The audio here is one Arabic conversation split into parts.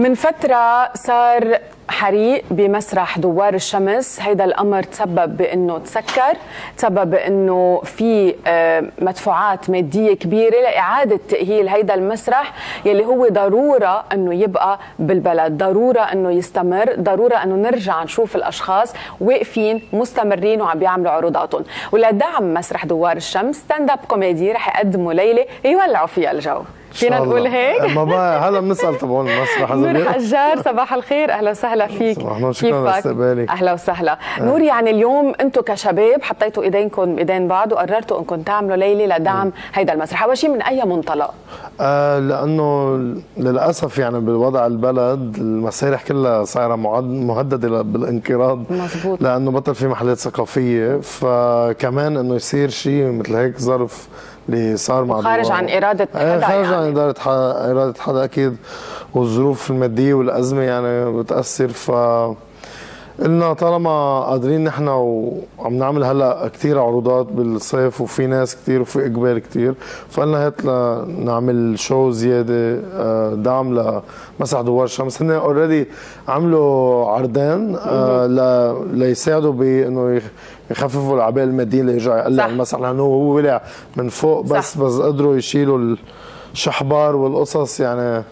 من فترة صار حريق بمسرح دوار الشمس. هيدا الأمر تسبب بأنه تسكر، تسبب بأنه في مدفوعات مادية كبيرة لإعادة تأهيل هيدا المسرح يلي هو ضرورة أنه يبقى بالبلد، ضرورة أنه يستمر، ضرورة أنه نرجع نشوف الأشخاص واقفين مستمرين وعم بيعملوا عروضاتهم. ولدعم مسرح دوار الشمس ستاند اب كوميدي رح يقدموا ليلة يولعوا فيها الجو. فينا نقول هيك؟ ما بقى هلا بنسال تبعون المسرح. نور حجار صباح الخير، اهلا وسهلا فيك. صباح النور، شكرا لاستقبالك. اهلا وسهلا. نور، يعني اليوم انتم كشباب حطيتوا ايدينكم بايدين بعض وقررتوا انكم تعملوا ليله لدعم هيدا المسرح، اول شيء من اي منطلق؟ لانه للاسف يعني بالوضع البلد المسارح كلها صايره مهدده بالانقراض. مزبوط. لانه بطل في محلات ثقافيه، فكمان انه يصير شيء مثل هيك ظرف اللي صار مع خارج عن إرادة حدا، خارج عن إرادة حدا أكيد، والظروف المادية والأزمة يعني بتأثر. قلنا طالما قادرين نحن وعم نعمل هلا كثير عروضات بالصيف وفي ناس كثير وفي اقبال كثير، فقلنا هات نعمل شو زياده دعم لمسرح دوار الشمس. هن اوريدي عملوا عرضين ليساعدوا بانه يخففوا العباءه الماديه اللي يرجع يقلع المسرح، لانه هو ولع من فوق بس قدروا يشيلوا الشحبار والقصص يعني.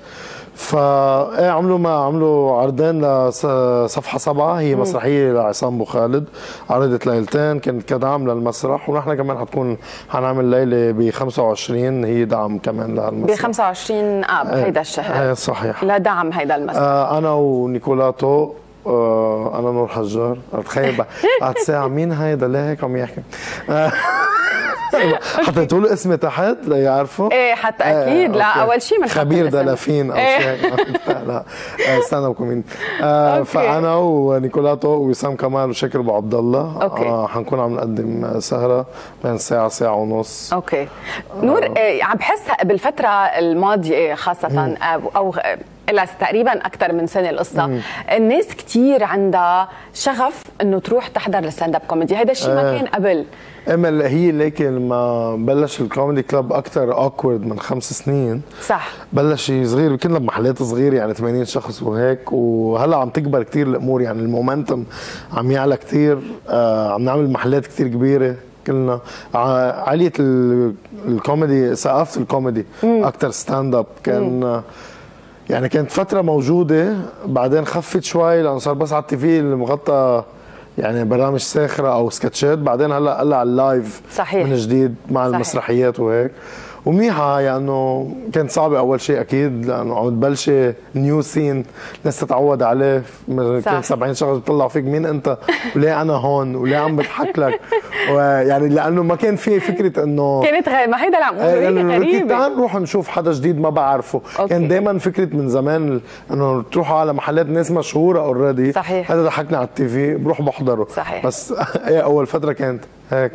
عملوا عرضين لصفحة 7، هي مسرحية لعصام ابو خالد، عرضت ليلتين كانت كدعم للمسرح، ونحن كمان حنعمل ليلة ب 25 هي دعم كمان للمسرح ب 25 آب هيدا الشهر. صحيح، لدعم هيدا المسرح. أنا ونيكولاتو، أنا نور حجار. تخيل بعد ساعة مين هيدا ليه هيك عم يحكي. حطيتوا له اسمي تحت ليعرفوا؟ ايه حتى اكيد. لا اول شيء من خبير دلافين او شيء. لا ستاند اب كوميدي. فانا ونيكولاتو ووسام كمال وشاكر ابو عبد الله حنكون عم نقدم سهره بين ساعه ونص. اوكي. نور، عم بحس بالفتره الماضيه خاصه او إلا تقريبا أكثر من سنة القصة، الناس كتير عندها شغف إنه تروح تحضر الستاند اب كوميدي، هذا الشيء ما كان قبل. امل هي لكن لما بلش الكوميدي كلاب أكثر اوكورد من 5 سنين، صح، بلش صغير كنا بمحلات صغيرة يعني 80 شخص وهيك، وهلا عم تكبر كتير الأمور يعني المومنتم عم يعلى كتير. عم نعمل محلات كتير كبيرة كلنا. عالية الكوميدي، ثقافة الكوميدي أكثر ستاند اب كان يعني كانت فترة موجودة، بعدين خفت شوي لأنه صار بس على التي في المغطى يعني برامج ساخرة أو سكتشات، بعدين هلا قلع اللايف صحيح من جديد مع صحيح المسرحيات وهيك. ومنيحة يعني كانت صعبة أول شيء أكيد، لأنه عم تبلشي نيو سين الناس تتعود عليه. كان 70 شخص بيطلعوا فيك مين أنت وليه أنا هون وليه عم بضحك لك، ويعني لأنه ما كان في فكرة إنه كانت ما هيدا اللي عم قوله غريبة. تعال نروح نشوف حدا جديد ما بعرفه. كان دايما فكرة من زمان إنه تروحوا على محلات ناس مشهورة أوريدي، صحيح، هذا ضحكنا على التي في بروح بحضره. صحيح. بس أول فترة كانت هيك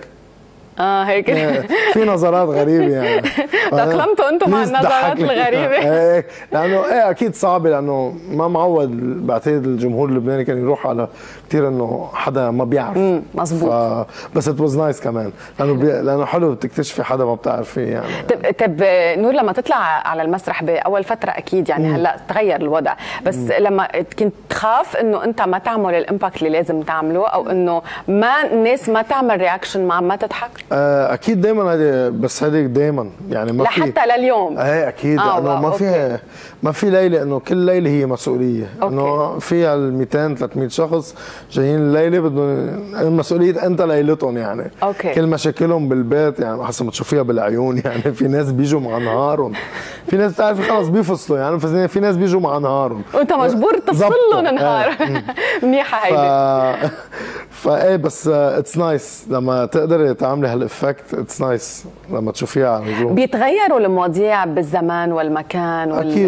هيك في نظرات غريبه يعني. تأقلمتوا انتم مع النظرات الغريبه. لانه اكيد صعبه، لانه ما معود بعتقد الجمهور اللبناني كان يروح على كثير انه حدا ما بيعرف. مزبوط. بس ات واز نايس كمان، لانه حلو تكتشفي حدا ما بتعرفيه يعني. طب نور، لما تطلع على المسرح باول فتره اكيد يعني هلا تغير الوضع، بس لما كنت تخاف انه انت ما تعمل الامباكت اللي لازم تعمله، او انه ما الناس ما تعمل رياكشن مع ما تضحك؟ اكيد دايما هذه، بس هذه دايما يعني ما في لحتى لليوم. اكيد انه ما في ليله، انه كل ليله هي مسؤوليه. انه فيها ال 200 300 شخص جايين الليله بدهم المسؤوليه انت ليلتهم يعني. كل مشاكلهم بالبيت يعني حسب ما تشوفيها بالعيون يعني. في ناس بيجوا مع نهارهم، في ناس بتعرفي خلص بيفصلوا يعني، في ناس بيجوا مع نهارهم وانت مجبور تفصل لهم نهار. منيحه هيدي. فايه بس اتس نايس لما تقدري تعملي هالافكت، اتس نايس لما تشوفيها على النجوم. بيتغيروا المواضيع بالزمان والمكان اكيد.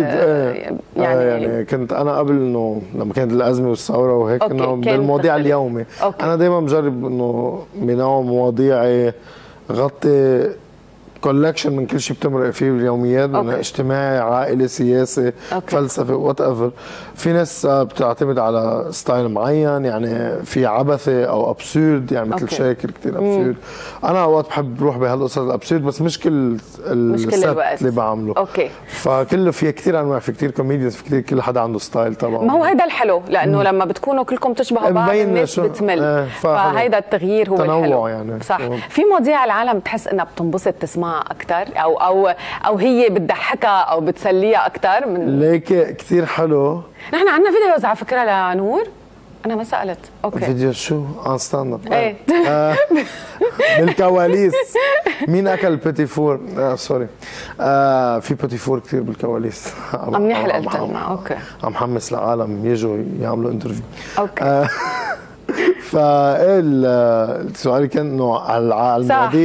يعني كنت انا قبل انه لما كانت الازمه والثوره وهيك انه بالمواضيع اليومي. انا دايما بجرب انه بنوع مواضيعي غطي كولكشن من كل شيء بتمرق فيه باليوميات، من اجتماعي، عائلي، سياسي، فلسفه، وات ايفر. في ناس بتعتمد على ستايل معين، يعني في عبثي او ابسورد، يعني مثل شاكر كثير ابسورد. انا اوقات بحب بروح بهالقصص الابسورد، بس مش كل الوقت اللي بعمله. فكله في كثير انواع، في كثير كوميديانز، في كثير، كل حدا عنده ستايل طبعا. ما هو هيدا الحلو، لانه لما بتكونوا كلكم تشبهوا بعض الناس بتمل. فهيدا التغيير هو الحلو يعني. صح. في مواضيع العالم بتحس انها بتنبسط تسمعها اكثر، او هي بتضحكها او بتسليها اكثر من ليك كثير حلو. نحن عندنا فيديوز على فكره لنور، انا ما سالت. فيديو شو؟ ستاند اب. ايه بالكواليس. مين اكل البيتي فور؟ سوري. في بيتي فور كثير بالكواليس. منيح الالتزام. اوكي. عم حمس العالم يجوا يعملوا انترفيو. اوكي. فالسؤال كان انه على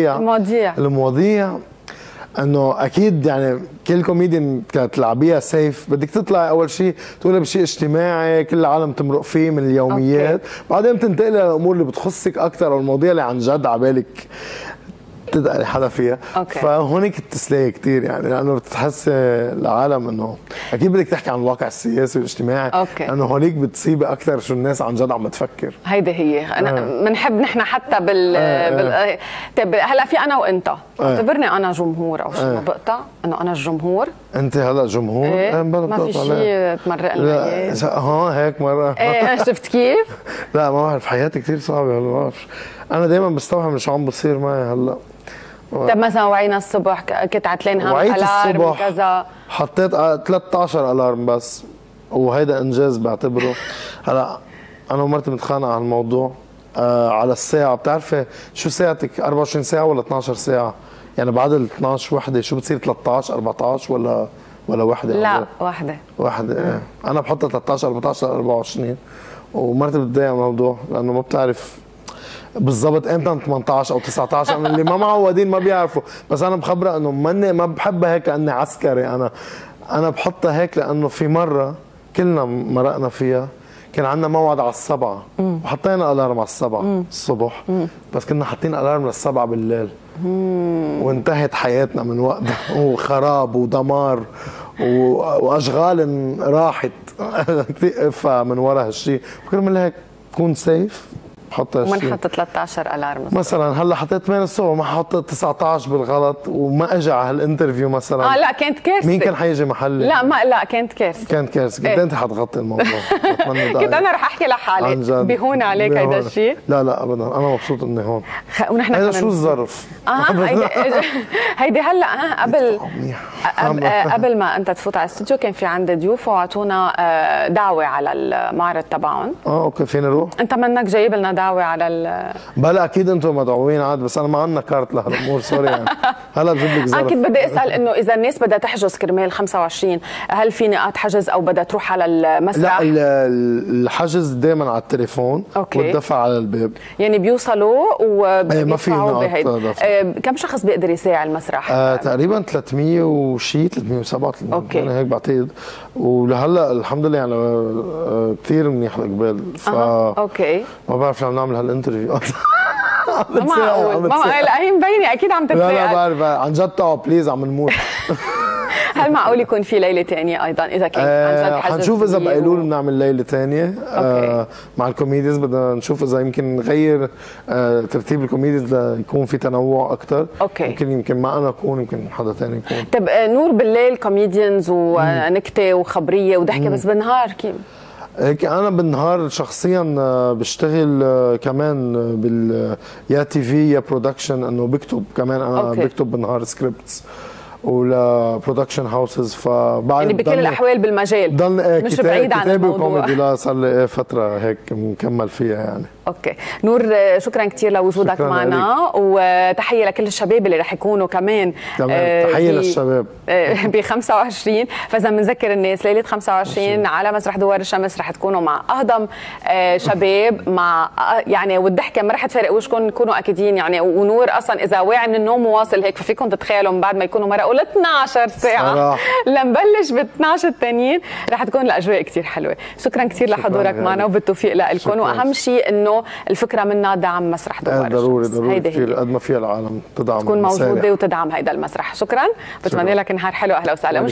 المواضيع انه اكيد يعني كل كوميديان تلعبيها سيف، بدك تطلعي اول شيء تقولي بشيء اجتماعي كل العالم تمرق فيه من اليوميات. بعدين بتنتقلي للامور اللي بتخصك اكثر، او المواضيع اللي عن جد على بالك تدقي حدا فيها. فهونيك التسليه كثير، يعني لانه بتحس العالم انه اكيد بدك تحكي عن الواقع السياسي والاجتماعي، لانه هونيك بتصيبي اكثر شو الناس عن جد عم تفكر. هيدي هي انا بنحب نحن حتى طيب هلا في انا وانت، اعتبرني انا جمهور او شو، ما بقطع انه انا الجمهور. انت هلا جمهور؟ ما في شيء تمرقنا هيك مره. شفت كيف؟ لا ما بعرف، حياتي كثير صعبه، ما بعرف. انا دائما بستوعب شو عم بصير معي هلا. طيب مثلا وعينا الصبح كنت عتلين هم الارم كذا، حطيت 13 الارم بس، وهيدا انجاز بعتبره. هلا انا ومرتي متخانقه على الموضوع على الساعه. بتعرفي شو ساعتك 24 ساعه ولا 12 ساعه؟ يعني بعد ال 12 وحده شو بتصير 13 14 ولا وحده؟ لا وحده. ايه انا بحطها 13 14 24، ومرتي بتضايق من الموضوع لانه ما بتعرف بالضبط امتى 18 او 19. انا اللي ما معودين ما بيعرفوا، بس انا بخبرها انه ما بحبها هيك كاني عسكري. انا بحطها هيك لانه في مره كلنا مرقنا فيها، كان عندنا موعد على 7 وحطينا الارم على 7 الصبح، بس كنا حاطين الارم لل7 بالليل، وانتهت حياتنا من وقتها، وخراب ودمار واشغال راحت من وراء هالشيء. كرمال هيك كون سيف ومنحط 13 الارم مثلا. هلا حطيت 8 الصبح وما حطيت 19 بالغلط، وما اجى على هالانترفيو مثلا. لا كانت كارثه. مين كان حيجي محلي؟ لا كانت كارثه. كنت انت حتغطي الموضوع. كنت انا رح احكي لحالي بهون عليك هيدا الشيء. لا ابدا، انا مبسوط اني هون. ونحن هيدا شو الظرف؟ هيدي هلا قبل ما انت تفوت على الاستوديو كان في عندي ضيوف وعطونا دعوه على المعرض تبعهم. اوكي فينا نروح؟ انت منك جايب لنا دعوه على بلا اكيد انتم مدعوين عاد، بس انا ما عندنا كارت لهالامور. سوري يعني. هلا بجيب لك ظرف. اكيد بدي اسال انه اذا الناس بدها تحجز كرمال 25 هل في نقاط حجز او بدها تروح على المسرح؟ لا الحجز دائما على التليفون والدفع على الباب، يعني بيوصلوا وبيدفعوا بهيدا. كم شخص بيقدر يساعد المسرح؟ تقريبا 300 وشيء، 307 يعني هيك بعتقد. ولهلا الحمد لله يعني كثير منيح القبال. اوكي ما بعرف عم نعمل هالانترفيو. ما معقول. لا هي مبينه اكيد عم تتساءل. لا بعرف عن جد تعوا بليز عم نموت. هل معقول يكون في ليله ثانيه ايضا اذا كان عن جد حجز؟ حنشوف اذا بقولوا لنا نعمل ليله ثانيه مع الكوميديز. بدنا نشوف اذا يمكن نغير ترتيب الكوميديز ليكون في تنوع اكثر. يمكن ما انا اكون، يمكن حدا ثاني يكون. طب نور بالليل كوميديانز ونكته وخبريه وضحكه، بس بالنهار كيف؟ هيك انا بالنهار شخصيا بشتغل كمان يا تي في يا برودكشن، انه بكتب كمان. انا بكتب بالنهار سكريبتس ولا برودكشن هاوسز. فبعد يعني بكل الاحوال بالمجال، ضل مش بعيد عن الموضوع. لا صار لي فتره هيك مكمل فيها يعني. اوكي نور، شكرا كثير لوجودك معنا، وتحيه لكل الشباب اللي رح يكونوا كمان. تحيه للشباب ب 25. فاذا بنذكر الناس ليله 25 على مسرح دوار الشمس رح تكونوا مع اهضم شباب، مع يعني والضحكه ما رح تفارق وشكم، تكونوا اكيدين يعني. ونور اصلا اذا واعي من النوم واصل هيك، ففيكم تتخيلوا من بعد ما يكونوا مرقوا ل 12 ساعه لنبلش ب 12 الثانيين، رح تكون الاجواء كثير حلوه. شكرا كثير لحضورك معنا، وبالتوفيق لكم. واهم شيء انه انه الفكره منها دعم مسرح دوار ضروري الشمس. ضروري كثير قد ما فيها العالم تدعم تكون موجوده وتدعم هيدا المسرح. شكرا، بتمنى لك نهار حلو. اهلا وسهلا.